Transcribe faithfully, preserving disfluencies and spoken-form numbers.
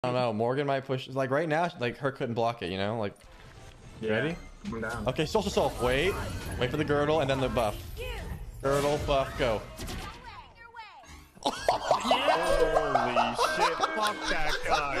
I don't know. Morgan might push. Like right now, like her couldn't block it. You know, like. You Yeah. ready? I'm down. Okay, social self. Wait, wait for the girdle and then the buff. Girdle buff, go. Holy shit! Fuck that guy.